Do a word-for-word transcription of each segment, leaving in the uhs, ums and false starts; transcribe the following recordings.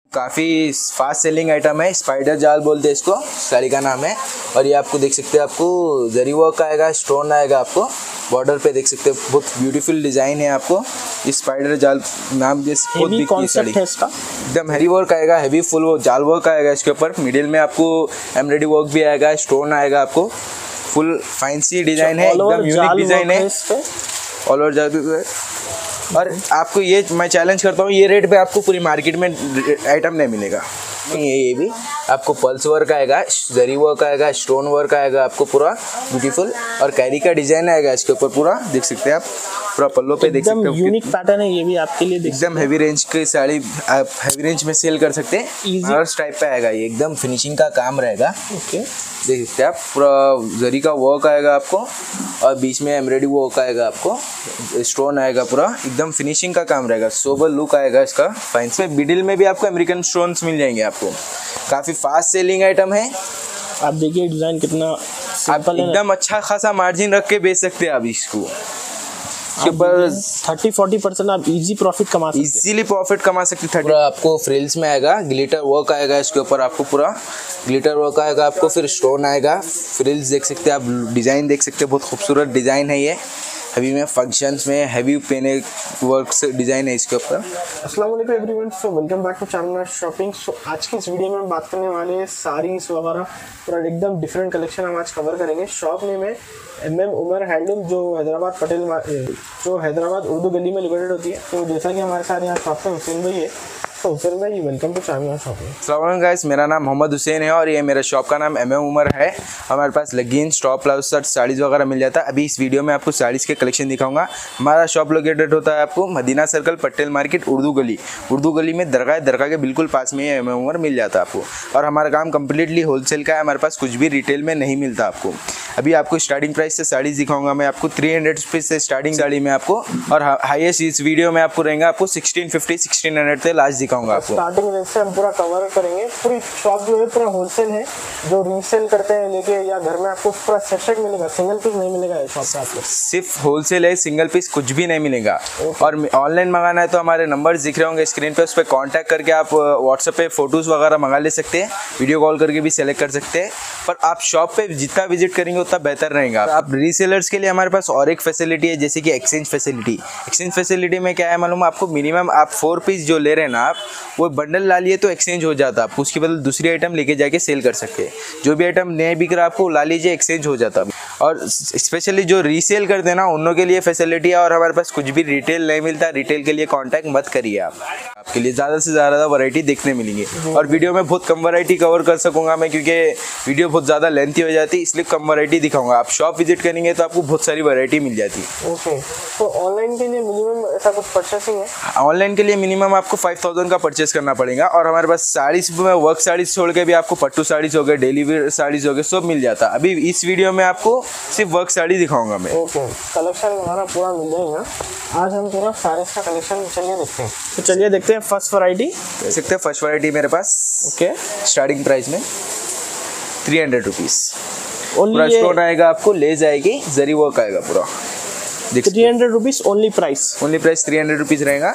काफ़ी fast selling item है, spider जाल बोलते हैं इसको, साड़ी का नाम है। और ये आपको देख सकते हैं, आपको जरी वर्क आएगा, स्टोन आएगा, आपको बॉर्डर पे देख सकते हैं, बहुत ब्यूटीफुल डिज़ाइन है। आपको स्पाइडर जाल नाम जैसे बहुत बिकती है साड़ी, एकदम हैवी वर्क आएगा, हैवी फुल वो जाल वर्क आएगा इसके ऊपर। मिडिल में आपको एम्ब्रॉयडरी वर्क भी आएगा, स्टोन आएगा, आपको फुल फैंसी डिज़ाइन है, एकदम यूनिक डिज़ाइन है, ऑल ओवर जाल। और आपको ये मैं चैलेंज करता हूँ, ये रेट पे आपको पूरी मार्केट में आइटम नहीं मिलेगा। ये ये भी आपको पल्स वर्क आएगा, जरी वर्क आएगा, स्टोन वर्क आएगा, आपको पूरा ब्यूटीफुल। और कैरी का डिजाइन आएगा इसके ऊपर, पूरा देख सकते हैं आप, पूरा पल्लो पे देख सकते हो, यूनिक पैटर्न है ये भी आपके लिए, एकदम हैवी रेंज की साड़ी आप हैवी रेंज में सेल कर सकते हैं। हर टाइप पे आएगा ये, एकदम फिनिशिंग का काम रहेगा। ओके, देख सकते हैं आप, पूरा जरी का वर्क आएगा आपको, और बीच में एम्ब्रॉयडरी वर्क आएगा, आपको स्टोन आएगा, पूरा एकदम फिनिशिंग का काम रहेगा, सोबर लुक आएगा इसका। फाइन में मिडिल में भी आपको अमेरिकन स्टोन्स मिल जाएंगे आपको। काफ़ी फास्ट सेलिंग आइटम है। आप देखिए डिज़ाइन कितना आप एकदम अच्छा खासा मार्जिन रख के बेच सकते हैं आप इसको। इसके ऊपर थर्टी फोर्टी परसेंट आप इजी प्रॉफिट कमा सकते हैं, इजीली प्रॉफिट कमा सकते हैं। पूरा आपको फ्रिल्स में आएगा, ग्लिटर वर्क आएगा इसके ऊपर, आपको पूरा ग्लिटर वर्क आएगा, आपको फिर स्टोन आएगा, फ्रिल्स देख सकते हैं आप, डिज़ाइन देख सकते हैं, बहुत खूबसूरत डिज़ाइन है ये। हैवी में फंक्शंस में हैवी पेने वर्क से डिज़ाइन है इसके ऊपर। अस्सलाम वालेकुम everyone, so welcome back to Charminar shopping. So आज की इस वीडियो में हम बात करने वाले हैं साड़ीज़ वगैरह, पूरा एकदम डिफरेंट कलेक्शन हम आज कवर करेंगे। शॉप नेम है एम एम उमर हैंडलूम, जो हैदराबाद पटेल जो हैदराबाद उर्दू गली में लोकेटेड होती है। तो जैसा कि हमारे साथ यहाँ शॉप पे हुसैन भाई है, तो हुसैन भाई वेलकम टू चारमीनार शॉपिंग। अस्सलाम वालेकुम गाइस, मेरा नाम मोहम्मद हुसैन है और ये मेरा शॉप का नाम एम एम उमर है। हमारे पास leggings, top, blouse, shirt, saris वगैरह मिल जाता है। अभी इस वीडियो में आपको साड़ीज़ के कलेक्शन दिखाऊंगा। हमारा शॉप लोकेटेड होता है आपको मदीना सर्कल, पटेल मार्केट, उर्दू गली। उर्दू गली में दरगाह दरगाह के बिल्कुल पास में ही एम एम उमर मिल जाता है आपको। और हमारा काम कम्प्लीटली होलसेल का है, हमारे पास कुछ भी रिटेल में नहीं मिलता आपको। अभी आपको स्टार्टिंग प्राइस से साड़ीज़ दिखाऊंगा मैं आपको, थ्री हंड्रेड रुपीज़ से स्टार्टिंग साड़ी में आपको, और हाईएस्ट इस वीडियो में आपको रहेगा आपको सिक्सटीन फिफ्टी सिक्सटीन हंड्रेड से लास्ट दिखाऊंगा आपको। स्टार्टिंग रेट से हम पूरा कवर करेंगे। पूरी शॉप जो है पूरा होलसेल है, जो रीसेल करते हैं लेके या घर में आपको पूरा सेट सेट मिलेगा, सिंगल पीस नहीं मिलेगा शॉप पे आपको। सिर्फ होलसेल है, सिंगल पीस कुछ भी नहीं मिलेगा। और ऑनलाइन मंगाना है तो हमारे नंबर दिख रहे होंगे स्क्रीन पे, उस पर कॉन्टैक्ट करके आप व्हाट्सएप पे फोटोज़ वगैरह मंगा ले सकते हैं, वीडियो कॉल करके भी सेलेक्ट कर सकते हैं। पर आप शॉप पे जितना विजिट करेंगे उतना बेहतर रहेगा। आप रीसेलर्स के लिए हमारे पास और एक फैसिलिटी है, जैसे कि एक्सचेंज फैसिलिटी। एक्सचेंज फैसिलिटी में क्या है मालूम, आपको मिनिमम आप फोर पीस जो ले रहे हैं ना, आप वो बंडल ला लिए तो एक्सचेंज हो जाता है, आप उसकी बदले दूसरी आइटम लेके जाके सेल कर सकते हैं। जो भी आइटम नहीं बिक रहा आपको ला लीजिए, एक्सचेंज हो जाता है। और स्पेशली जो रीसेल करते हैं ना, उन लोगों के लिए फैसिलिटी है। और हमारे पास कुछ भी रिटेल नहीं मिलता, रिटेल के लिए कांटेक्ट मत करिए आप, आपके लिए ज़्यादा से ज़्यादा वैरायटी देखने मिलेंगी। और वीडियो में बहुत कम वैरायटी कवर कर सकूँगा मैं, क्योंकि वीडियो बहुत ज़्यादा लेंथी हो जाती है, इसलिए कम वैरायटी दिखाऊंगा। आप शॉप विजिट करेंगे तो आपको बहुत सारी वैरायटी मिल जाती है। ओके, तो ऑनलाइन के लिए मिनिमम ऐसा कुछ परचेसिंग है? ऑनलाइन के लिए मिनिमम आपको फाइव थाउजेंड का परचेस करना पड़ेगा। और हमारे पास साड़ीज़ में वर्क साड़ीज़ छोड़ के भी आपको पट्टू साड़ीज़ हो गए, डेली वेयर साड़ीज़ हो गए, सब मिल जाता है। अभी इस वीडियो में आपको सिर्फ वर्क साड़ी दिखाऊंगा मैं। ओके, कलेक्शन हमारा पूरा मिल जाएगा। आज हम पूरा सारे का कलेक्शन चलिए देखते हैं। तो चलिए देखते हैं फर्स्ट वैरायटी। देख सकते हैं फर्स्ट वैरायटी मेरे पास। ओके, स्टार्टिंग प्राइस में थ्री हंड्रेड रुपीज़। ओनली पूरा स्टोन आएगा, आपको ले जाएगी, जरी वर्क आएगा पूरा। Three hundred rupees only price, only price three hundred rupees रहेगा।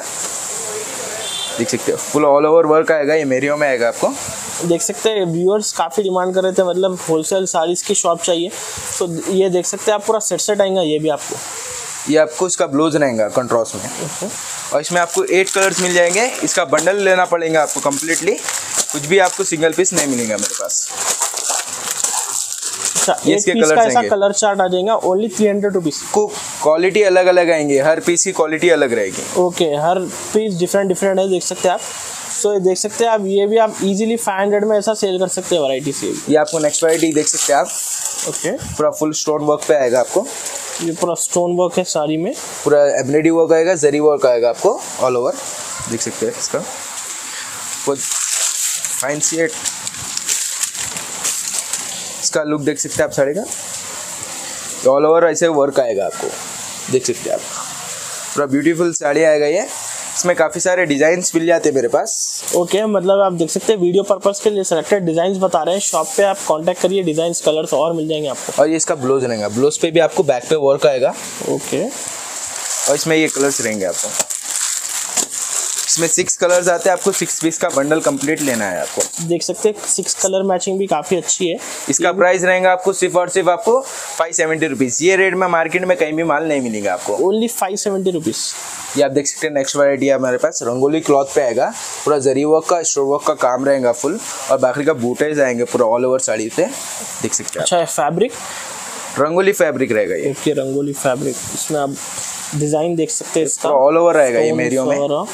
देख सकते हो फुल ऑल ओवर वर्क आएगा, ये मेरियो में आएगा आपको। देख सकते हैं व्यूअर्स काफ़ी डिमांड कर रहे थे, मतलब होलसेल साड़ीज़ की शॉप चाहिए, तो ये देख सकते हैं आप पूरा सेट सेट आएगा। ये भी आपको, ये आपको इसका ब्लाउज रहेगा कंट्रास्ट में। और इसमें आपको एट कलर्स मिल जाएंगे। इसका बंडल लेना पड़ेगा आपको कम्प्लीटली, कुछ भी आपको सिंगल पीस नहीं मिलेगा मेरे पास। अच्छा, ये इसके कलर ऐसा कलर चार्ट आ जाएगा, ओनली थ्री हंड्रेड रुपीज़ को। क्वालिटी अलग अलग आएंगे, हर पीस की क्वालिटी अलग रहेगी। ओके, हर पीस डिफरेंट डिफरेंट है, देख सकते हैं आप। सो so, देख सकते हैं आप, ये भी आप इजीली फाइव हंड्रेड में ऐसा सेल कर सकते हैं वैरायटी से। ये आपको नेक्स्ट वैरायटी देख सकते हैं आप। ओके, पूरा फुल स्टोन वर्क पे आएगा आपको। ये पूरा स्टोन वर्क है साड़ी में, पूरा एम्ब्रॉयडरी वर्क आएगा, जरी वर्क आएगा आपको ऑल ओवर। देख सकते हैं इसका फाइन सेट, इसका लुक देख सकते हैं आप साड़ी का। ऑल ओवर ऐसे वर्क आएगा आपको, देख सकते हैं आप। पूरा ब्यूटीफुल साड़ी आएगा ये। इसमें काफ़ी सारे डिज़ाइंस मिल जाते हैं मेरे पास। ओके okay, मतलब आप देख सकते हैं वीडियो पर्पस के लिए सिलेक्टेड डिज़ाइंस बता रहे हैं। शॉप पे आप कांटेक्ट करिए, डिज़ाइंस कलर्स और मिल जाएंगे आपको। और ये इसका ब्लाउज रहेगा, ब्लाउज पे भी आपको बैक पे वर्क आएगा। Okay okay. और इसमें ये कलर्स रहेंगे आपको। इसमें सिक्स कलर्स आते हैं, आपको सिक्स पीस का बंडल कंप्लीट लेना है आपको। देख सकते हैं सिक्स कलर मैचिंग भी काफ़ी अच्छी है। इसका प्राइस रहेगा आपको सिर्फ और सिर्फ आपको फाइव सेवेंटी रुपीज़। ये रेट में मार्केट में कहीं भी माल नहीं मिलेगा आपको, ओनली फाइव सेवेंटी रुपीज़। ये आप देख सकते हैं। नेक्स्ट वैरायटी है हमारे पास रंगोली क्लॉथ पे आएगा, पूरा जरी वर्क का स्टोन वर्क का काम रहेगा फुल, और बाकी का बूटेज आएंगे पूरा ऑल ओवर साड़ी पे, देख सकते हैं। अच्छा, फैब्रिक रंगोली फैब्रिक रहेगा ये। Okay, Rangoli fabric. इसमें आप डिजाइन देख सकते हैं इसका, ऑल ओवर रहेगा ये मेरियो में।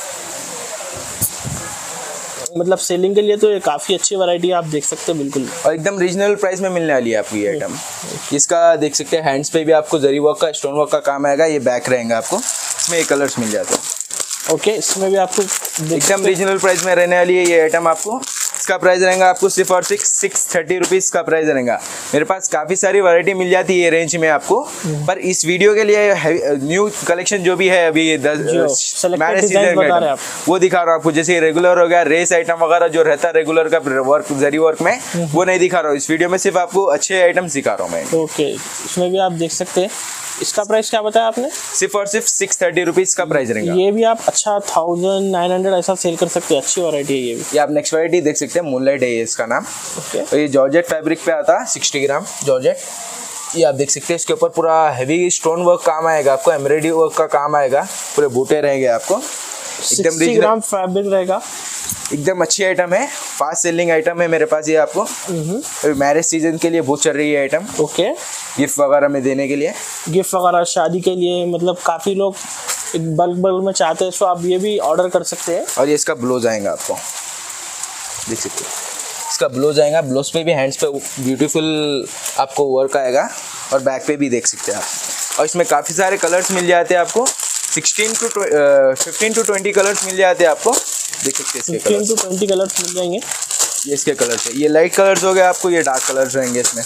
मतलब सेलिंग के लिए तो ये काफ़ी अच्छी वैरायटी है, आप देख सकते हैं बिल्कुल, और एकदम रीजनल प्राइस में मिलने वाली है आपको ये आइटम। इसका देख सकते हैं हैंड्स पे भी आपको जरी वर्क का स्टोन वर्क का काम आएगा, ये बैक रहेगा आपको, इसमें ये कलर्स मिल जाते हैं। ओके, इसमें भी आपको एकदम रीजनल प्राइस में रहने वाली है ये आइटम आपको। इसका प्राइस रहेगा आपको सिर्फ और सिक्स सिक्स थर्टी रुपीज़ का प्राइस रहेगा। मेरे पास काफ़ी सारी वैरायटी मिल जाती है ये रेंज में आपको, पर इस वीडियो के लिए न्यू कलेक्शन जो भी है अभी मैरिज सीजन का वो दिखा रहा हूँ आपको। जैसे रेगुलर हो गया रेस आइटम वगैरह जो रहता है रेगुलर का वर्क जरी वर्क में, वो नहीं दिखा रहा हूँ इस वीडियो में, सिर्फ आपको अच्छे आइटम्स दिखा रहा हूँ मैं। ओके, इसमें भी आप देख सकते हैं। इसका प्राइस क्या बताया आपने? सिर्फ और सिर्फ सिक्स थर्टी रुपीज़ का प्राइस रहेगा। ये भी आप अच्छा थाउजेंड नाइन हंड्रेड ऐसा सेल कर सकते हैं, अच्छी वैरायटी है ये भी। ये आप नेक्स्ट वैरायटी देख सकते हैं, मूनलाइट है ये इसका नाम। ओके, तो ये जॉर्जेट फैब्रिक पे आता है, सिक्सटी ग्राम जॉर्जेट। ये आप देख सकते हैं, इसके ऊपर पूरा हैवी स्टोन वर्क काम आएगा आपको, एम्ब्रॉयडरी वर्क का काम आएगा, पूरे बूटे रहेंगे आपको, एकदम सिक्सटी ग्राम फैब्रिक रहेगा। एकदम अच्छी आइटम है, फास्ट सेलिंग आइटम है मेरे पास ये आपको। मैरिज सीजन के लिए बहुत चल रही है आइटम, ओके, गिफ्ट वगैरह में देने के लिए, गिफ्ट वगैरह शादी के लिए, मतलब काफ़ी लोग बल्क बल्क में चाहते हैं, तो आप ये भी ऑर्डर कर सकते हैं। और ये इसका ब्लाउज आएगा आपको, देख सकते हैं इसका ब्लाउज आएगा। ब्लाउज पे भी हैंड्स पे ब्यूटीफुल आपको वर्क आएगा, और बैक पे भी देख सकते हैं आप। और इसमें काफ़ी सारे कलर्स मिल जाते हैं आपको, sixteen to fifteen to twenty colours मिल जाते हैं आपको, देख सकते हैं इसके फिफ्टीन टू ट्वेंटी कलर्स मिल जाएंगे। ये इसके कलर्स है, ये लाइट कलर्स हो गए आपको, ये डार्क कलर्स रहेंगे इसमें,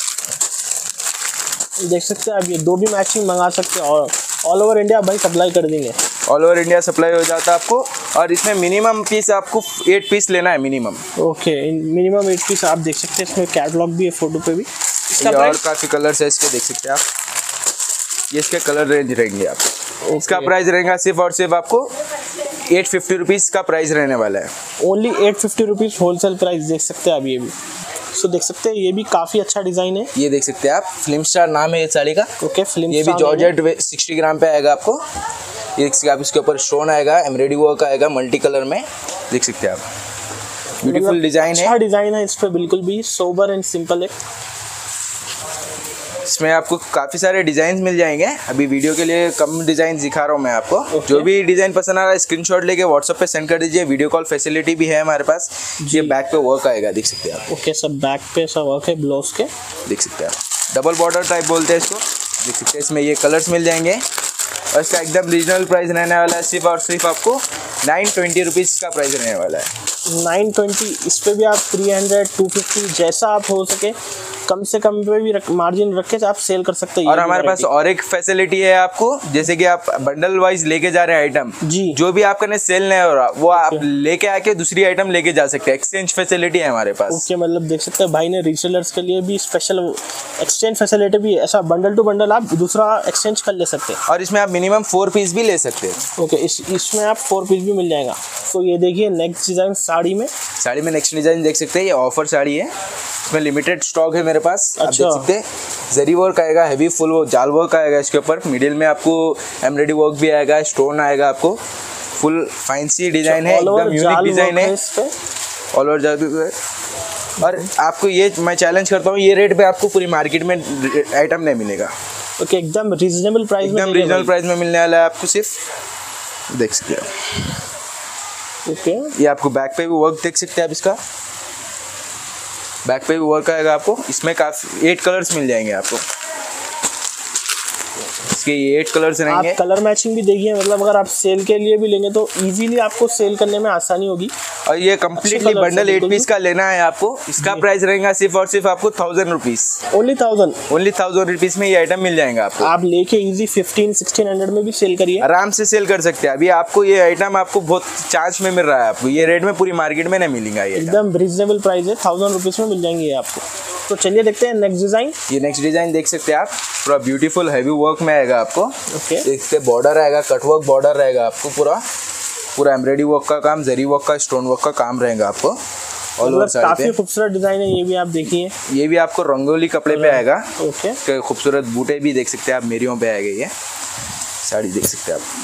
देख सकते हैं आप। ये दो भी मैचिंग मंगा सकते हैं, और ऑल ओवर इंडिया भाई सप्लाई कर देंगे, ऑल ओवर इंडिया सप्लाई हो जाता है आपको। और इसमें मिनिमम पीस आपको एट पीस लेना है minimum. Okay, minimum eight piece आप देख सकते हैं। इसमें कैटलॉग भी है फोटो पे भी। इसका और काफ़ी कलर्स है इसके, देख सकते हैं आप, ये इसके कलर रेंज रहेंगे आप। okay. इसका प्राइस रहेगा सिर्फ और सिर्फ आपको एट फिफ्टी रुपीज़ का प्राइस रहने वाला है, only eight fifty rupees wholesale price, देख सकते हैं आप। ये भी सो देख सकते हैं, ये भी काफ़ी अच्छा डिज़ाइन है। ये देख सकते हैं आप, फिल्म स्टार नाम है ये साड़ी का। ओके, फिल्म ये भी जॉर्जेट सिक्सटी ग्राम पे आएगा आपको। ये आप इसके ऊपर स्टोन आएगा, एम्ब्रॉयडरी वर्क आएगा मल्टी कलर में, देख सकते हैं आप। ब्यूटीफुल डिज़ाइन है, अच्छा डिज़ाइन है इस पर, बिल्कुल भी सोबर एंड सिंपल है। इसमें आपको काफ़ी सारे डिज़ाइन मिल जाएंगे, अभी वीडियो के लिए कम डिज़ाइन दिखा रहा हूँ मैं आपको। okay. जो भी डिज़ाइन पसंद आ रहा है स्क्रीनशॉट लेके व्हाट्सएप पे सेंड कर दीजिए, वीडियो कॉल फैसिलिटी भी है हमारे पास। ये बैक पे वर्क आएगा, देख सकते हैं आप। ओके, सब बैक पे सब वर्क है ब्लाउज के, देख सकते हैं आप। डबल बॉर्डर टाइप बोलते हैं इसको, देख सकते हैं। इसमें ये कलर्स मिल जाएंगे, और इसका एकदम रीजनल प्राइस रहने वाला है, सिर्फ और सिर्फ आपको नाइन ट्वेंटी रुपीज़ का प्राइस रहने वाला है। Nine twenty. इस पर भी आप थ्री हंड्रेड टू फिफ्टी जैसा आप हो सके कम से कम पे भी रख, मार्जिन रख के आप सेल कर सकते हैं। और हमारे पास और एक फैसिलिटी है आपको, जैसे कि आप बंडल वाइज लेके जा रहे हैं आइटम, जी, जो भी आपका ने सेल नहीं हो रहा वो आप लेके आके दूसरी आइटम लेके जा सकते हैं। एक्सचेंज फैसिलिटी है हमारे पास। ओके, मतलब देख सकते हैं भाई ने रीसेलर्स के लिए भी स्पेशल एक्सचेंज फैसिलिटी भी, ऐसा बंडल टू बंडल आप दूसरा एक्सचेंज कर ले सकते हैं। और इसमें आप मिनिमम फोर पीस भी ले सकते हैं। ओके, इस इसमें आप फोर पीस भी मिल जाएगा। तो ये देखिए नेक्स्ट डिज़ाइन साड़ी में, साड़ी में नेक्स्ट डिज़ाइन देख सकते हैं, ये ऑफर साड़ी है, इसमें लिमिटेड स्टॉक है मेरे पास। अच्छा। आप देख सकते हैं, जरी वर्क आएगा, हैवी फुल वो जाल वर्क आएगा इसके ऊपर, मिडिल में आपको एम्ब्रॉयडरी वर्क भी आएगा, स्टोन आएगा आपको, फुल फैंसी डिज़ाइन है, एकदम यूनिक डिज़ाइन है, ऑल ओवर जादू है। और आपको ये मैं चैलेंज करता हूँ, ये रेट पे आपको पूरी मार्केट में आइटम नहीं मिलेगा। ओके, एकदम रीजनेबल प्राइस में, एकदम रीजनेबल प्राइस में मिलने वाला है आपको, सिर्फ देख सकते हैं। ओके, ये आपको बैक पे भी वर्क देख सकते हैं आप, इसका बैक पे भी वर्क आएगा आपको। इसमें काफी एट कलर्स मिल जाएंगे आपको, इसके ये एट कलर्स रहेंगे। आप कलर मैचिंग भी देखिए, मतलब अगर आप सेल के लिए भी लेंगे तो इजीली आपको सेल करने में आसानी होगी। और ये कम्प्लीटली बंडल एट पीस का लेना है आपको, इसका प्राइस रहेगा सिर्फ और सिर्फ आपको thousand rupees, only thousand only thousand rupees में ये आइटम मिल जाएगा आपको। आप लेके इजी फिफ्टीन सिक्सटीन हंड्रेड में भी सेल करिए, आराम से सेल कर सकते हैं। अभी आपको ये आइटम आपको बहुत चार्ज में मिल रहा है, आपको ये रेट में पूरी मार्केट में नहीं मिलेगा। ये एकदम रीजनेबल प्राइस है, थाउजेंड रुपीज में मिल जाएंगे ये आपको। तो चलिए देखते हैं नेक्स्ट डिजाइन। ये नेक्स्ट डिजाइन देख सकते हैं आप, पूरा ब्यूटीफुल हैवी वर्क में आएगा आपको। ओके, इससे बॉर्डर आएगा, कटवर्क बॉर्डर रहेगा आपको पूरा, पूरा एम्ब्रॉयडरी वर्क का काम, जरी वर्क का, स्टोन वर्क का काम रहेगा आपको ऑल ओवर साड़ी काफी पे। खूबसूरत डिजाइन है ये भी, आप देखिए। ये भी आपको रंगोली कपड़े पे आएगा। ओके, इसके खूबसूरत बूटे भी देख सकते हैं आप, मेरियों पे आएगा ये साड़ी, देख सकते हैं आप।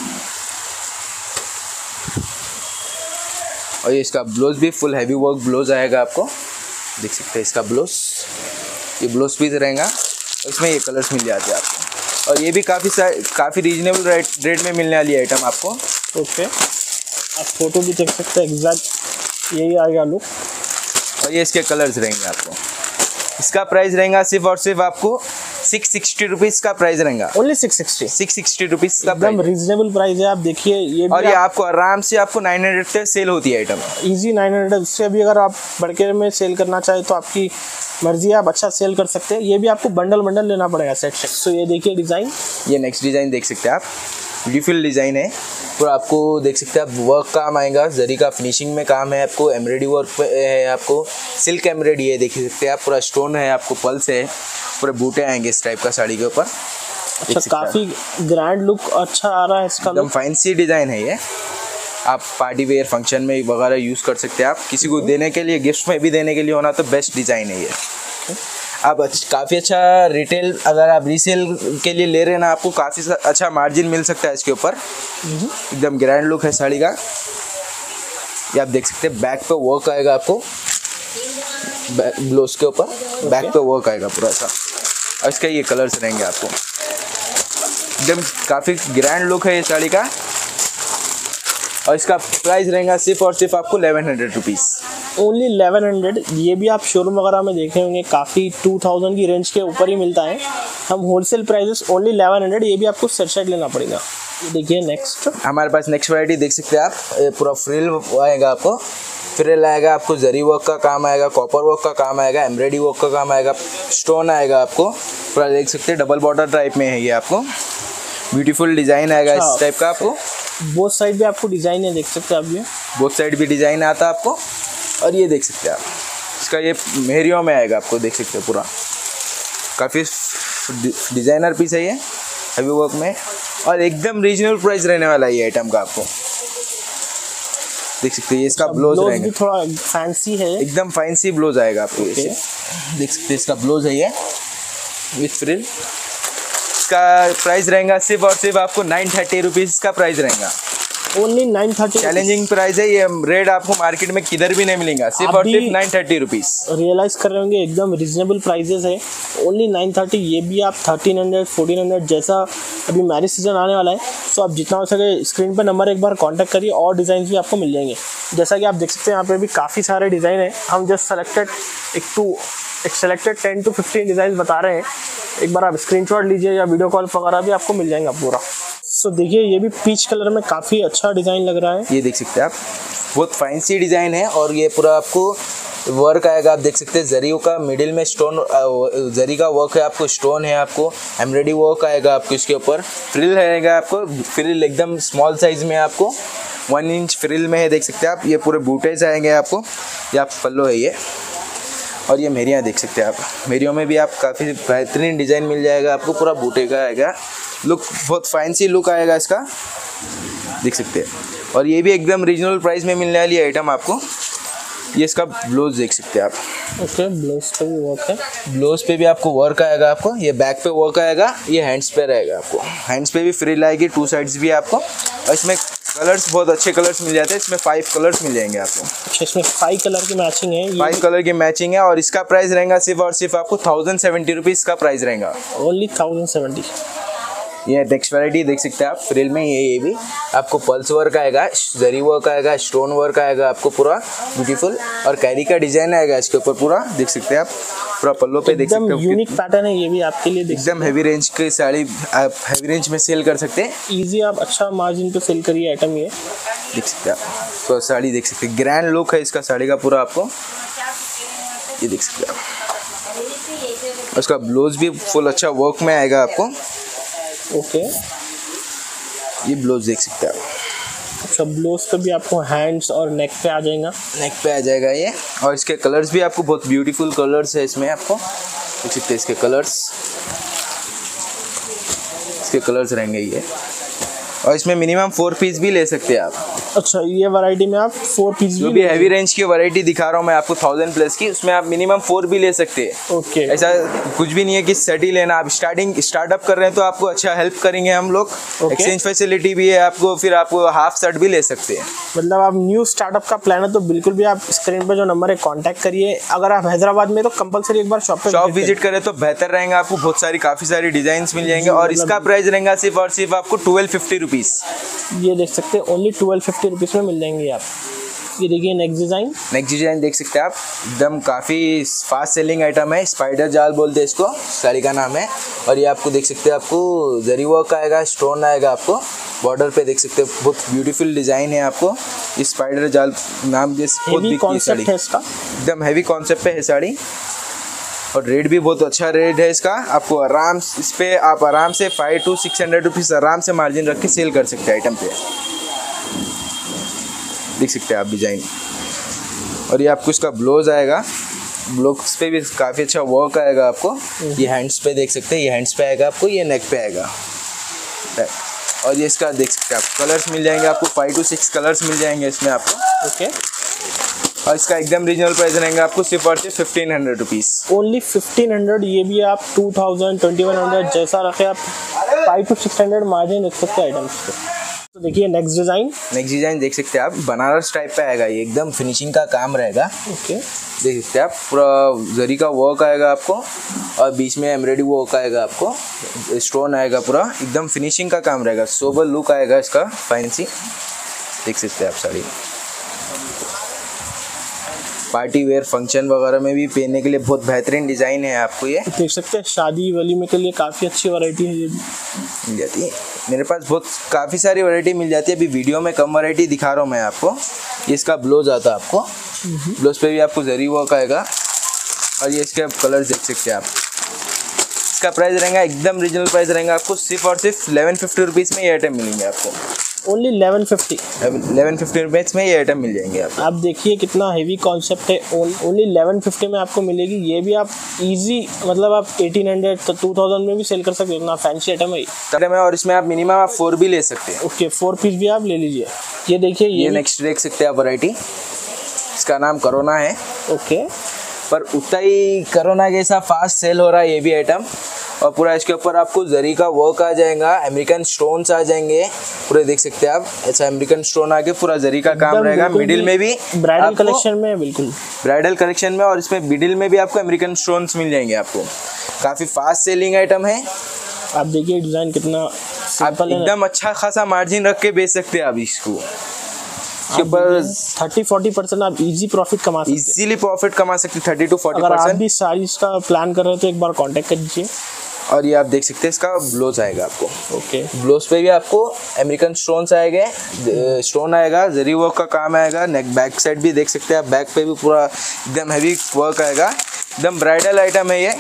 और ये इसका ब्लाउज भी फुल हैवी वर्क ब्लाउज आएगा आपको, देख सकते हैं इसका ब्लाउज, ये ब्लाउज पीस रहेगा। इसमें ये कलर्स मिल जाते हैं आपको, और ये भी काफ़ी काफ़ी रीजनेबल रेट रेट में मिलने वाली आइटम आपको। ओके, आप फोटो भी देख सकते हैं, एग्जैक्ट यही आएगा लुक। और ये इसके कलर्स रहेंगे आपको। इसका प्राइस रहेगा सिर्फ और सिर्फ आपको सिक्स सिक्सटी रुपीज़ का प्राइस रहेगा। Only six sixty six sixty rupees का एकदम प्राइस, रीजनेबल प्राइस है। आप देखिए ये भी, और ये आपको आराम से आपको नाइन हंड्रेड पे सेल होती है आइटम। Easy nine hundred. उससे अभी अगर आप बड़के में सेल करना चाहे तो आपकी मर्जी है, आप अच्छा सेल कर सकते हैं। ये भी आपको बंडल बंडल लेना पड़ेगा, सेट सेट। सो ये देखिए डिज़ाइन, ये नेक्स्ट डिज़ाइन देख सकते हैं आप, ब्यूटीफुल डिज़ाइन है पूरा। आपको देख सकते हैं आप, वर्क काम आएगा, जरी का फिनिशिंग में काम है आपको, एम्ब्रॉयडरी वर्क पे है आपको, सिल्क एम्ब्रॉयडरी है, देख सकते हैं आप। पूरा स्टोन है आपको, पल्स है, पूरे बूटे आएंगे इस टाइप का साड़ी के ऊपर। अच्छा, काफ़ी ग्रैंड लुक अच्छा आ रहा है इसका। एकदम फैंसी डिज़ाइन है ये, आप पार्टी वेयर फंक्शन में वगैरह यूज़ कर सकते हैं आप, किसी को देने के लिए, गिफ्ट में भी देने के लिए होना तो बेस्ट डिज़ाइन है ये। आप काफ़ी अच्छा रिटेल, अगर आप रीसेल के लिए ले रहे हैं ना, आपको काफ़ी अच्छा मार्जिन मिल सकता है इसके ऊपर। एकदम ग्रैंड लुक है साड़ी का। ये आप देख सकते हैं, बैक पे वर्क आएगा आपको, ब्लाउज के ऊपर बैक पे वर्क आएगा पूरा सा। और इसका ये कलर्स रहेंगे आपको, एकदम काफ़ी ग्रैंड लुक है ये साड़ी का। और इसका प्राइस रहेगा सिर्फ और सिर्फ आपको eleven hundred rupees, only eleven hundred. ये भी आप शोरूम वगैरह में देखे होंगे, काफ़ी टू थाउजेंड की रेंज के ऊपर ही मिलता है। हम wholesale prices only eleven hundred. ये भी आपको सेट सेट लेना पड़ेगा। ये देखिए नेक्स्ट, हमारे पास नेक्स्ट वैरायटी देख सकते हैं आप, ये पूरा फ्रिल आएगा आपको, फ्रिल आएगा आपको, जरी वर्क का काम आएगा, कॉपर वर्क का काम आएगा, एम्ब्रॉयडरी वर्क का काम आएगा, स्टोन आएगा आपको पूरा, देख सकते हैं डबल बॉर्डर टाइप में है ये आपको, ब्यूटीफुल डिज़ाइन आएगा इस टाइप का आपको। बोथ साइड भी आपको डिज़ाइन है, देख सकते हैं आप। ये बोथ साइड भी डिज़ाइन आता है आपको। और ये देख सकते हैं आप, इसका ये मेहरियों में आएगा आपको, देख सकते हैं पूरा काफ़ी डिज़ाइनर पीस है ये, हैवी वर्क में, और एकदम रीजनेबल प्राइस रहने वाला है ये आइटम का आपको, देख सकते हैं। ये इसका ब्लाउज रहेगा, भी थोड़ा फैंसी है, एकदम फैंसी ब्लाउज आएगा आपको। okay. ये देख सकते हैं, इसका ब्लाउज है ये विथ फ्रिल। इसका प्राइस रहेगा सिर्फ और सिर्फ आपको नाइन थर्टी रुपीज़ का प्राइस रहेगा, only nine thirty. Challenging price है ये, रेट आपको मार्केट में किधर भी नहीं मिलेगा, सिर्फ और सिर्फ नाइन थर्टी रुपीज़। रियलाइज कर रहे होंगे एकदम रीजनेबल प्राइजेस है, ओनली नाइन थर्टी। ये भी आप थर्टीन हंड्रेड फोर्टीन हंड्रेड जैसा, अभी मैरिज सीजन आने वाला है, सो आप जितना हो सके स्क्रीन पर नंबर एक बार कांटेक्ट करिए, और डिज़ाइन भी आपको मिल जाएंगे। जैसा कि आप देख सकते हैं यहाँ पे भी काफ़ी सारे डिज़ाइन है। हम जस्ट सेलेक्टेड एक टू एक selected ten to fifteen design बता रहे हैं। एक बार आप स्क्रीनशॉट लीजिए या वीडियो कॉल वगैरह भी आपको मिल जाएगा पूरा। सो so, देखिए ये भी पीच कलर में काफ़ी अच्छा डिज़ाइन लग रहा है। ये देख सकते हैं आप, बहुत फैंसी डिज़ाइन है, और ये पूरा आपको वर्क आएगा, आप देख सकते हैं जरियों का, मिडिल में स्टोन जरी का वर्क है आपको, स्टोन है आपको, एम्ब्रॉयडरी वर्क आएगा आपको, इसके ऊपर फ्रिल रहेगा आपको, फ्रिल एकदम स्मॉल साइज में आपको, वन इंच फ्रिल में है, देख सकते हैं आप। ये पूरे बूटेज आएंगे आपको, ये आप पल्लो है ये, और ये मेरियाँ देख सकते हैं आप, मेरियों में भी आप काफ़ी बेहतरीन डिज़ाइन मिल जाएगा आपको, पूरा बूटे का आएगा लुक, बहुत फैंसी लुक आएगा इसका, देख सकते हैं। और ये भी एकदम रीजनल प्राइस में मिलने वाली आइटम आपको। ये इसका ब्लाउज देख सकते हैं आप, ओके, ब्लाउज पे भी वर्क है, ब्लाउज पे भी आपको वर्क आएगा आपको, ये बैक पे वर्क आएगा, ये हैंड्स पे रहेगा आपको, हैंड्स पे भी फ्रिल आएगी, टू साइड्स भी आपको। और इसमें कलर्स बहुत अच्छे कलर्स मिल जाते हैं, इसमें फाइव कलर्स मिल जाएंगे आपको। अच्छा, इसमें फाइव कलर की मैचिंग है, फाइव कलर की मैचिंग है, और इसका प्राइस रहेगा सिर्फ और सिर्फ आपको थाउजेंड सेवेंटी रुपीज़ का प्राइस रहेगा, ओनली थाउजेंड सेवेंटी। ये नेक्स्ट वैरायटी देख सकते हैं आप, फ्रिल में ये ये भी आपको पल्स वर्क आएगा, जरी वर्क आएगा, स्टोन वर्क आएगा आपको पूरा ब्यूटीफुल, और कैरी का डिजाइन आएगा इसके ऊपर पूरा, देख सकते हैं आप पूरा पल्लो पे, देख सकते एकदम हैं यूनिक पैटर्न है ये भी आपके लिए, एकदम हैवी रेंज की साड़ी आप हैवी रेंज में सेल कर सकते हैं, इजी आप अच्छा मार्जिन पे सेल करिए आइटम ये, देख सकते हैं आप। तो साड़ी देख सकते हैं, ग्रैंड लुक है इसका साड़ी का पूरा आपको, ये देख सकते हैं आप। उसका ब्लाउज भी फुल अच्छा वर्क में आएगा आपको, ओके, ये ब्लाउज देख सकते हैं आप। अच्छा, ब्लाउज पे भी आपको हैंड्स और नेक पे आ जाएगा, नेक पे आ जाएगा ये, और इसके कलर्स भी आपको बहुत ब्यूटीफुल कलर्स है इसमें, आपको देख सकते हैं इसके कलर्स, इसके कलर्स रहेंगे ये, और इसमें मिनिमम फोर पीस भी ले सकते हैं आप। अच्छा, ये वैरायटी में आप फोर पीस जो भी हैवी रेंज की वैरायटी दिखा रहा हूँ मैं आपको थाउजेंड प्लस की, उसमें आप मिनिमम फोर भी ले सकते हैं। ओके, ऐसा कुछ भी नहीं है कि सेट ही लेना, आप स्टार्टिंग स्टार्टअप कर रहे हैं तो आपको अच्छा हेल्प करेंगे हम लोग। एक्सचेंज फैसिलिटी भी है आपको, फिर आपको हाफ सेट भी ले सकते हैं। मतलब आप न्यू स्टार्टअप का प्लान है तो बिल्कुल भी आप स्क्रीन पे जो नंबर है कांटेक्ट करिए। अगर आप हैदराबाद में तो कंपलसरी एक बार शॉप पे शॉप विजिट करें तो बेहतर रहेगा, आपको बहुत सारी काफ़ी सारी डिजाइन्स मिल जाएंगे। और इसका प्राइस रहेगा सिर्फ और सिर्फ आपको ट्वेल्व फिफ्टी रुपीज़। ये देख सकते हैं, ओनली ट्वेल्व फिफ्टी रुपीज़ में मिल जाएंगे आप। ये देखिए नेक्स्ट डिज़ाइन, नेक्स्ट डिजाइन देख सकते हैं आप, एकदम काफ़ी फास्ट सेलिंग आइटम है। स्पाइडर जाल बोलते हैं इसको, साड़ी का नाम है। और ये आपको देख सकते हैं, आपको जरी वर्क आएगा, स्टोन आएगा आपको बॉर्डर पे, देख सकते हैं बहुत ब्यूटीफुल डिज़ाइन है। आपको इस स्पाइडर जाल नाम जैसे बहुत बिकती है साड़ी, है इसका एकदम हैवी कॉन्सेप्ट पे है साड़ी। और रेट भी बहुत अच्छा रेट है इसका, आपको आराम इस पे आप आराम से five to six hundred rupees आराम से मार्जिन रख के सेल कर सकते हैं आइटम पे। देख सकते हैं आप डिज़ाइन। और ये आपको इसका ब्लाउज आएगा, ब्लाउज पे भी काफ़ी अच्छा वर्क आएगा आपको। ये हैंड्स पे देख सकते हैं, ये हैंड्स पे आएगा आपको, ये नेक पे आएगा। और ये इसका देख सकते हैं आप, कलर्स मिल जाएंगे आपको, फाइव टू सिक्स कलर्स मिल जाएंगे इसमें आपको। ओके, और इसका एकदम रीजनल प्राइस रहेगा आपको सिर्फ और सिर्फ fifteen hundred rupees. Only fifteen hundred. ये भी आप two thousand twenty one hundred जैसा रखे आप five to six hundred margin रख सकते हैं आइटम्स पे। तो देखिए नेक्स्ट डिज़ाइन, नेक्स्ट डिज़ाइन देख सकते हैं आप, बनारस टाइप पे आएगा, ये एकदम फिनिशिंग का काम रहेगा। ओके, देख सकते हैं आप, पूरा जरी का वर्क आएगा आपको और बीच में एम्ब्रॉयडरी वर्क आएगा आपको, स्टोन आएगा, पूरा एकदम फिनिशिंग का काम रहेगा। सोबर लुक आएगा इसका, फैंसी। देख सकते हैं आप साड़ी, पार्टी वेयर फंक्शन वगैरह में भी पहनने के लिए बहुत बेहतरीन डिज़ाइन है आपको। ये देख सकते हैं शादी वलीमे के लिए काफ़ी अच्छी वैरायटी है, ये मिल जाती है मेरे पास, बहुत काफ़ी सारी वैरायटी मिल जाती है। अभी वीडियो में कम वैरायटी दिखा रहा हूँ मैं आपको। ये इसका ब्लाउज आता है आपको, ब्लाउज पे भी आपको जरी वर्क आएगा। और ये इसके कलर देख सकते हैं आप। इसका प्राइस रहेगा एकदम रीजनल प्राइस रहेगा आपको, सिर्फ और सिर्फ इलेवन फिफ्टी रुपीज़ में ये आइटम मिलेंगे आपको। Only eleven fifty eleven fifty rupees में ये आइटम मिल जाएंगे आपको। आप देखिए कितना हेवी कॉन्सेप्ट है। ओनली इलेवन फिफ्टी में आपको मिलेगी। ये भी आप इजी, मतलब आप eighteen hundred to two thousand में भी सेल कर सकते हो, इतना फैंसी आइटम है आइटम है। और इसमें आप मिनिमम आप फोर भी ले सकते हैं। ओके, फोर पीस भी आप ले लीजिए। ये देखिए, ये नेक्स्ट देख सकते हैं आप वैरायटी, इसका नाम करोना है। ओके, पर उतना ही करोना जैसा फास्ट सेल हो रहा है ये भी आइटम। और पूरा इसके ऊपर आपको जरी का वर्क आ जाएगा, अमेरिकन स्टोन्स आ जाएंगे पूरे, देख सकते हैं आप। ऐसा अमेरिकन स्टोन आके पूरा जरी का काम रहेगा। मिडिल में भी ब्राइडल कलेक्शन में, बिल्कुल ब्राइडल कलेक्शन में, और इसमें मिडिल में भी आपको अमेरिकन स्टोन्स मिल जाएंगे आपको। काफ़ी फास्ट सेलिंग आइटम है। आप देखिए डिज़ाइन कितना आप एकदम अच्छा खासा मार्जिन रख के बेच सकते हैं आप इसको। इसके ऊपर थर्टी फोर्टी परसेंट आप इजी प्रॉफिट कमा सकते हैं। इजीली प्रॉफिट कमा सकते हैं, थर्टी टू फोर्टी अगर आप परसेंट। भी साड़ीज का प्लान कर रहे हो तो एक बार कांटेक्ट कर दीजिए। और ये आप देख सकते हैं, इसका ब्लाउज आएगा आपको। ओके, ब्लाउज पे भी आपको अमेरिकन स्टोन्स आएंगे, स्टोन आएगा, जरी वर्क का काम आएगा। नेक बैक साइड भी देख सकते हैं आप, बैक पे भी पूरा एकदम हैवी वर्क आएगा। एकदम ब्राइडल आइटम है ये।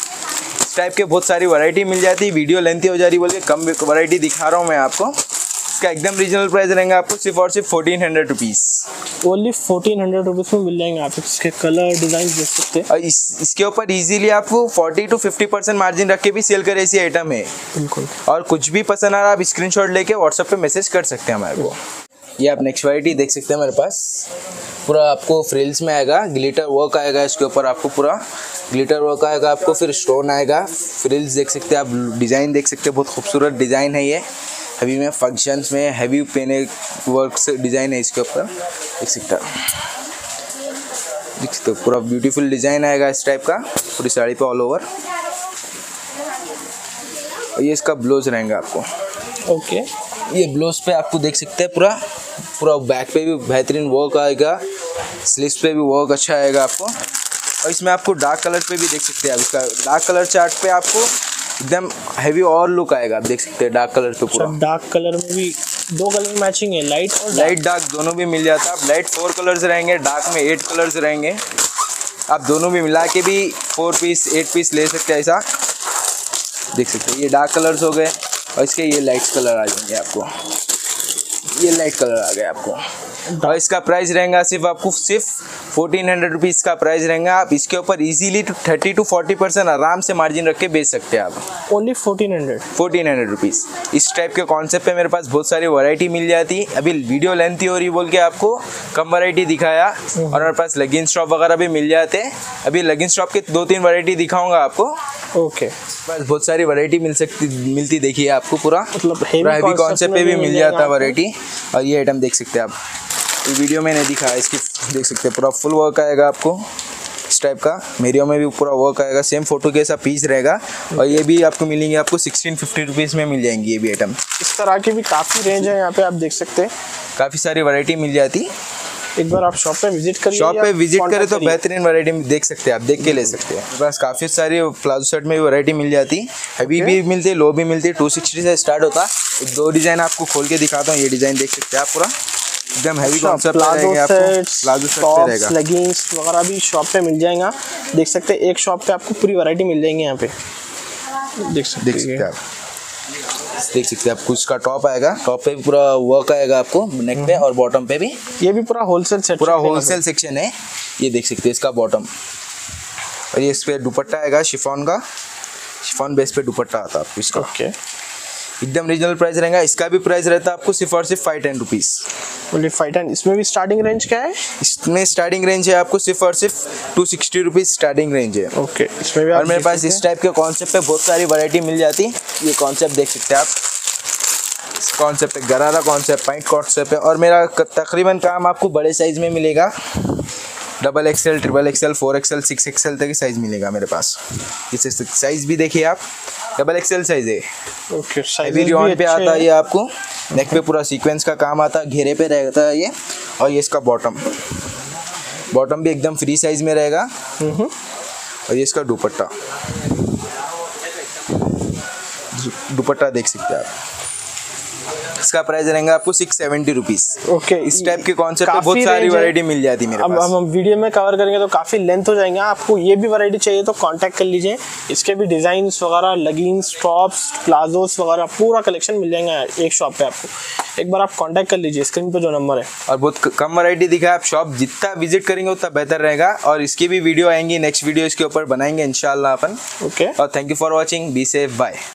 इस टाइप के बहुत सारी वैरायटी मिल जाती है। वीडियो लेंथी हो जा रही बोल के कम वैरायटी दिखा रहा हूँ मैं आपको। इसका एकदम रीजनल प्राइस रहेगा आपको सिर्फ और सिर्फ fourteen hundred rupees. Only fourteen hundred rupees में मिल जाएंगे। आप इसके कलर डिज़ाइन देख सकते हैं। और इस इसके ऊपर इजीली आप forty to fifty percent margin रख के भी सेल करे ऐसी आइटम है। बिल्कुल। और कुछ भी पसंद आ रहा आप स्क्रीनशॉट लेके व्हाट्सएप पे मैसेज कर सकते हैं हमारे को। ये आप नेक्स्ट वैरायटी देख सकते हैं मेरे पास, पूरा आपको फ्रिल्स में आएगा, ग्लिटर वर्क आएगा इसके ऊपर, आपको पूरा ग्लिटर वर्क आएगा आपको, फिर स्टोन आएगा, फ्रिल्स देख सकते हैं आप, डिज़ाइन देख सकते हैं, बहुत खूबसूरत डिज़ाइन है ये। हैवी में फंक्शंस में हैवी पेने वर्क से डिज़ाइन है इसके ऊपर, देख सकते हैं देख सकते हो, पूरा ब्यूटीफुल डिज़ाइन आएगा इस टाइप का पूरी साड़ी पे ऑल ओवर। और ये इसका ब्लाउज रहेगा आपको। ओके, ये ब्लाउज पे आपको देख सकते हैं पूरा पूरा बैक पे भी बेहतरीन वर्क आएगा, स्लीव्स पे भी वर्क अच्छा आएगा आपको। और इसमें आपको डार्क कलर पे भी देख सकते हैं आप, इसका डार्क कलर चार्ट पे आपको एकदम हैवी और लुक आएगा। आप देख सकते हैं डार्क कलर पे पूरा। डार्क कलर में भी दो कलर मैचिंग है, लाइट और लाइट डार्क दोनों भी मिल जाता है। आप लाइट फोर कलर्स रहेंगे, डार्क में एट कलर्स रहेंगे। आप दोनों भी मिला के भी फोर पीस एट पीस ले सकते हैं, ऐसा देख सकते हैं। ये डार्क कलर्स हो गए और इसके ये लाइट कलर आ जाएंगे आपको। ये लाइट कलर आ गया आपको, और इसका प्राइस रहेगा सिर्फ आपको सिर्फ फोर्टीन हंड्रेड रुपीज़ का प्राइस रहेगा। आप इसके ऊपर easily to thirty to forty percent आराम से मार्जिन रख के बेच सकते हैं आप। Only fourteen hundred fourteen hundred rupees इस टाइप के कॉन्सेप्ट पे मेरे पास बहुत सारी वैरायटी मिल जाती। अभी वीडियो लेंथी हो रही बोल के आपको कम वैरायटी दिखाया, और मेरे पास लेगिंग स्टॉप वगैरह भी मिल जाते। अभी लेगिंग स्टॉप के दो तीन वैरायटी दिखाऊंगा आपको। ओके, बस बहुत सारी वैरायटी मिल सकती मिलती देखिए आपको, पूरा मतलब हैवी कॉन्सेप्ट पे भी मिल जाता वैरायटी। और ये आइटम देख सकते हैं आप, ये वीडियो में नहीं दिखाया, इसकी देख सकते हैं पूरा फुल वर्क आएगा आपको इस टाइप का। मेरियो में भी पूरा वर्क आएगा, सेम फोटो के ऐसा पीस रहेगा। और ये भी आपको मिलेंगे आपको सिक्सटीन फिफ्टी रुपीज़ में मिल जाएंगी ये भी आइटम। इस तरह की भी काफ़ी रेंज है यहाँ पे, आप देख सकते हैं काफ़ी सारी वैरायटी मिल जाती। एक बार आप शॉप पे विजिट करिए, शॉप पे विजिट करें तो करिए। बेहतरीन वैरायटी देख सकते हैं आप, देख के ले सकते हैं। बस काफ़ी सारी प्लाजो शर्ट में भी वैरायटी मिल जाती, हैवी भी मिलती है, लो भी मिलती है। टू सिक्सटी से स्टार्ट होता। एक दो डिज़ाइन आपको खोल के दिखाता हूँ। ये डिज़ाइन देख सकते हैं आप, पूरा एकदम हैवी कॉन्सेप्ट रहेगा आपको। प्लाजो शर्ट पे रहेगा, लेगिंग्स वगैरह भी शॉप पे मिल जाएगा। देख सकते हैं एक शॉप पे आपको पूरी वैरायटी मिल जाएंगी यहाँ पे, देख सकते देख सकते हैं आप, देख सकते हैं आपको। इसका टॉप आएगा, टॉप पे भी पूरा वर्क आएगा आपको नेक पे, और बॉटम पे भी। ये भी पूरा होलसेल सेट, पूरा होलसेल सेक्शन है। ये देख सकते हैं इसका बॉटम, और ये इस पे दुपट्टा आएगा शिफॉन का, शिफॉन बेस पे दुपट्टा आता है आपको इसका। ओके, एकदम रीजनल प्राइस रहेगा। इसका भी प्राइस रहता है आपको सिर्फ और सिर्फ फाइव टेन रुपीज़। बोलिए फाइव टेन। इसमें भी स्टार्टिंग रेंज क्या है? इसमें स्टार्टिंग रेंज है आपको सिर्फ और सिर्फ two sixty rupees starting range है। ओके, इसमें भी और मेरे पास इस टाइप के कॉन्सेप्ट पे बहुत सारी वैरायटी मिल जाती। ये कॉन्सेप्ट देख सकते हैं आप, इस कॉन्सेप्ट पे गरारा कॉन्सेप्ट, पॉइंट कॉन्सेप्ट है। और मेरा तकरीबन काम आपको बड़े साइज़ में मिलेगा, double XL, triple XL, four XL, six XL तक की साइज़ मिलेगा मेरे पास। इस साइज़ भी देखिए आप, डबल एक्सएल साइज़ है। ओके, हैवी रियॉन पे आता है ये आपको, नेक पे पूरा सीक्वेंस का काम आता है, घेरे पे रहता है ये। और ये इसका बॉटम, बॉटम भी एकदम फ्री साइज़ में रहेगा। और ये इसका दुपट्टा, दुपट्टा देख सकते हैं आप। इसका प्राइस रहेगा आपको सिक्स सेवेंटी रुपीज़। ओके, इस टाइप के कॉन्सेप्ट पे बहुत सारी वैरायटी मिल जाती है मेरे अब पास। हम वीडियो में कवर करेंगे तो काफ़ी लेंथ हो जाएंगे। आपको ये भी वैरायटी चाहिए तो कांटेक्ट कर लीजिए। इसके भी डिज़ाइंस वगैरह, लेगिंग्स, टॉप्स, प्लाजोस वगैरह पूरा कलेक्शन मिल जाएगा एक शॉप पे आपको। एक बार आप कांटेक्ट कर लीजिए, स्क्रीन पे जो नंबर है। और बहुत कम वैरायटी दिखा है, आप शॉप जितना विजिट करेंगे उतना बेहतर रहेगा। और इसकी भी वीडियो आएंगी, नेक्स्ट वीडियो इसके ऊपर बनाएंगे इंशाल्लाह अपन। ओके, और thank you for watching, be safe, bye.